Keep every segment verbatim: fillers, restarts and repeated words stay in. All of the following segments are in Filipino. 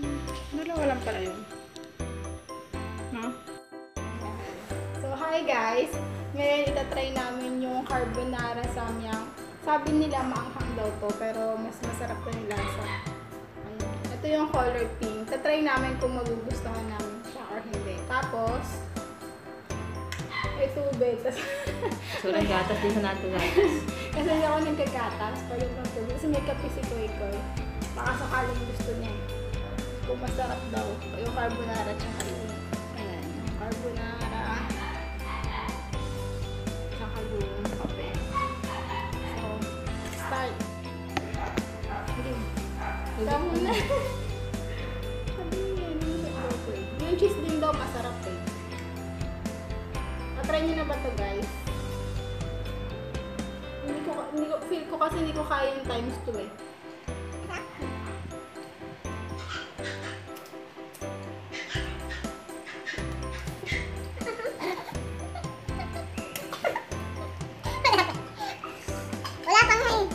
Dalawa lang pala yun. No? So, hi guys! Ngayon itatry namin yung carbonara samyang. Sabi nila maanghang daw to, pero mas masarap to yung lasa. Ayan. Ito yung color pink. Tatry namin kung magugustuhan namin siya or hindi. Tapos, ito tubig. So, nagatas din sa natin gatas. Kasi hindi ako nagkagatas pag yung tubig. Kasi may kape si Koy Koy. Baka sakaling gusto niya. Kung masarap daw, yung carbonara tsaka yung, ayan, yung carbonara tsaka yung kape. So, start. Hindi. Tama na. Sabi niya, yung sa Koy. Yung cheese din daw masarap eh. Try niyo na ba ito guys? Hindi ko, hindi ko, feel ko kasi hindi ko kaya yung times two eh. Wala pang hay.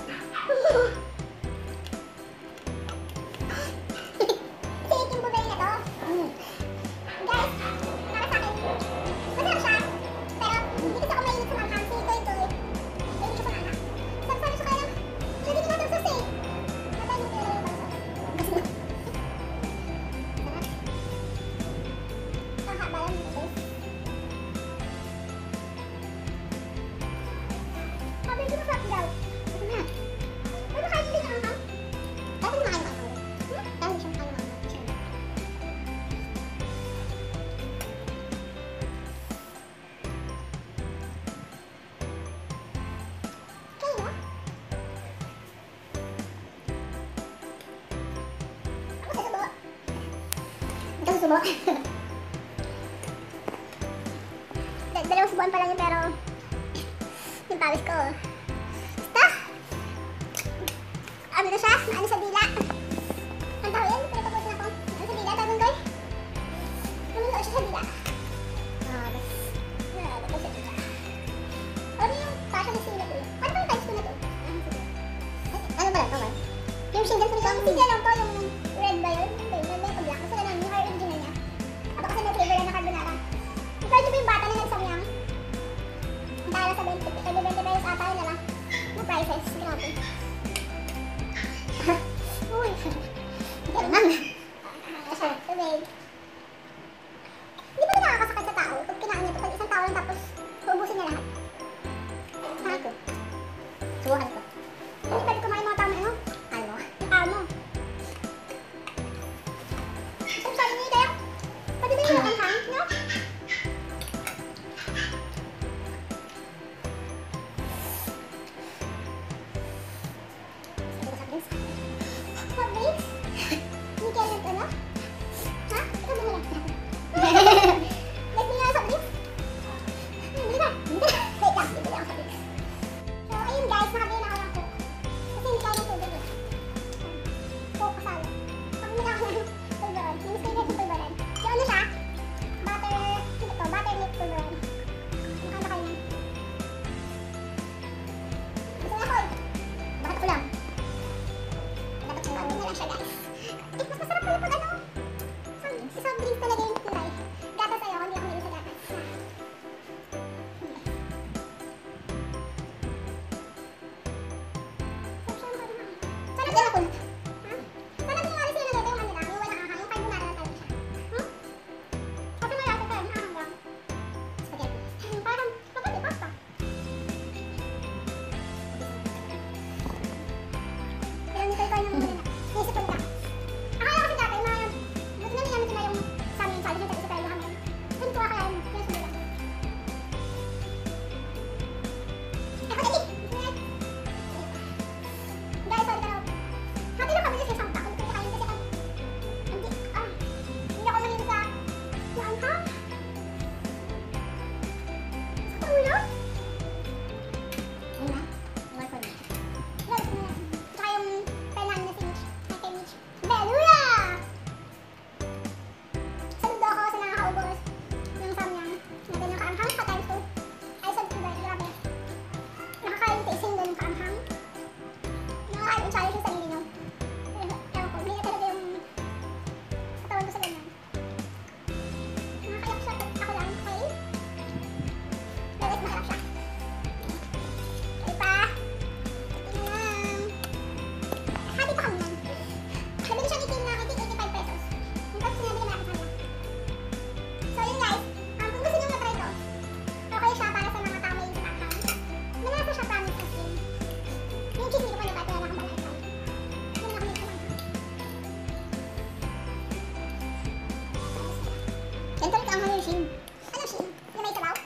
Take yung bubay na to. Mm. Guys, para sa akin, masarap siya. Pero, hindi kasi ako mahilig sa manghang. Si Toy Toy, mahilig siya sa manghang. Sabi siya kaya, lagyan din natin sauce eh. Natay mo talaga yung sauce. Sarap. Ang haba lang yung sauce. Sabi ko masarap daw. Ito na. Pero kahit hindi na manghang. Dati hindi makain manghang. Hmm? Dahil hindi siya makain manghang. Siya. Kaya mo? Ako susubo. Ito susubo. Da- Dalawang subuan pa lang yun pero yung pawis ko. Basta! Ano na siya? Ano sa dila? Ang tawag yan? Pinapagod na ako. Ano sa dila? Tawag ko? Lumulo siya sa dila. Ah, bas. Ah, bas sa dila. Ano yung passion na sila ko yun? Ano ba yung times ko na to? Ah, sige. Ay, ano ba lang? Okay. Yung single ko yung single lang to, yung red ba yun? Hindi, may may black. Kasi ganun, yung original niya. Aba kasi may flavor na carbonara. Yung pwede ba yung bata na nagsamyang? Ang tala sa twenty, twenty pesos ata yun na lang. Yung prices, grabe. Uy,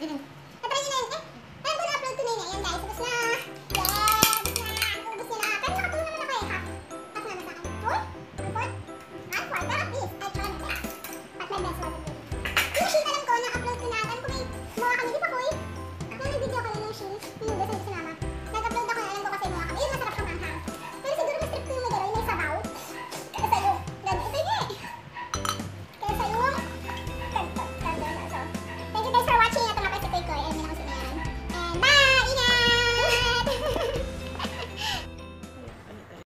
Mm-mm.